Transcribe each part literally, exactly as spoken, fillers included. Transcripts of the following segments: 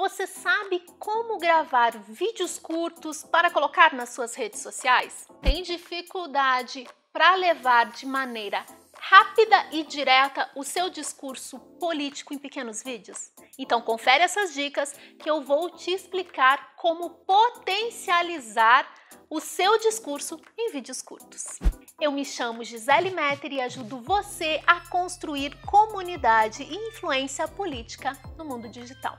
Você sabe como gravar vídeos curtos para colocar nas suas redes sociais? Tem dificuldade para levar de maneira rápida e direta o seu discurso político em pequenos vídeos? Então confere essas dicas que eu vou te explicar como potencializar o seu discurso em vídeos curtos. Eu me chamo Gisele Metter e ajudo você a construir comunidade e influência política no mundo digital.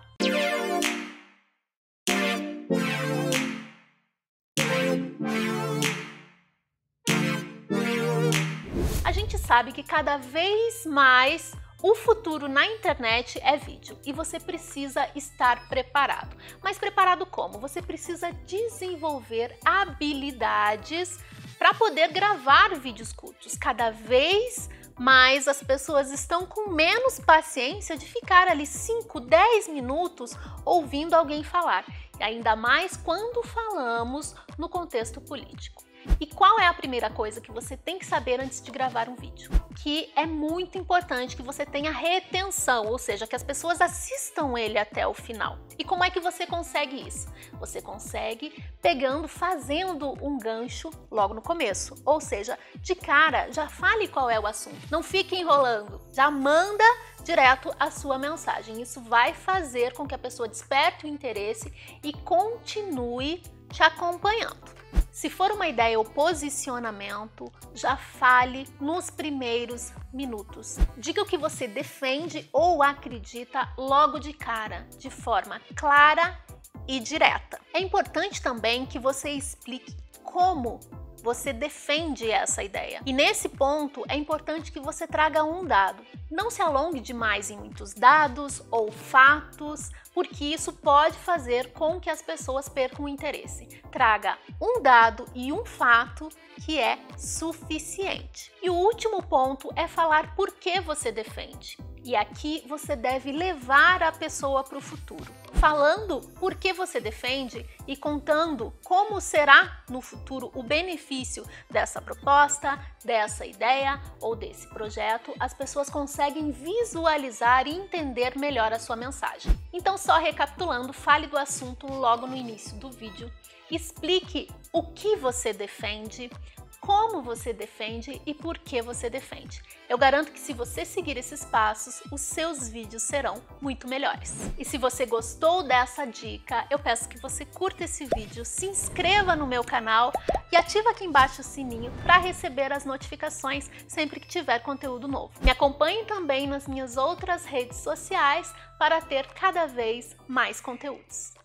A gente sabe que cada vez mais o futuro na internet é vídeo e você precisa estar preparado. Mas preparado como? Você precisa desenvolver habilidades para poder gravar vídeos curtos. Cada vez mais as pessoas estão com menos paciência de ficar ali cinco, dez minutos ouvindo alguém falar. E ainda mais quando falamos no contexto político. E qual é a primeira coisa que você tem que saber antes de gravar um vídeo? Que é muito importante que você tenha retenção, ou seja, que as pessoas assistam ele até o final. E como é que você consegue isso? Você consegue pegando, fazendo um gancho logo no começo. Ou seja, de cara, já fale qual é o assunto. Não fique enrolando, já manda direto a sua mensagem. Isso vai fazer com que a pessoa desperte o interesse e continue te acompanhando. Se for uma ideia ou posicionamento, já fale nos primeiros minutos. Diga o que você defende ou acredita logo de cara, de forma clara e direta. É importante também que você explique como você defende essa ideia. E nesse ponto é importante que você traga um dado. Não se alongue demais em muitos dados ou fatos, porque isso pode fazer com que as pessoas percam o interesse. Traga um dado e um fato que é suficiente. E o último ponto é falar por que você defende. E aqui você deve levar a pessoa para o futuro. Falando por que você defende e contando como será no futuro o benefício dessa proposta, dessa ideia ou desse projeto, as pessoas conseguem visualizar e entender melhor a sua mensagem. Então, só recapitulando, fale do assunto logo no início do vídeo, explique o que você defende, como você defende e por que você defende. Eu garanto que se você seguir esses passos, os seus vídeos serão muito melhores. E se você gostou dessa dica, eu peço que você curta esse vídeo, se inscreva no meu canal e ativa aqui embaixo o sininho para receber as notificações sempre que tiver conteúdo novo. Me acompanhe também nas minhas outras redes sociais para ter cada vez mais conteúdos.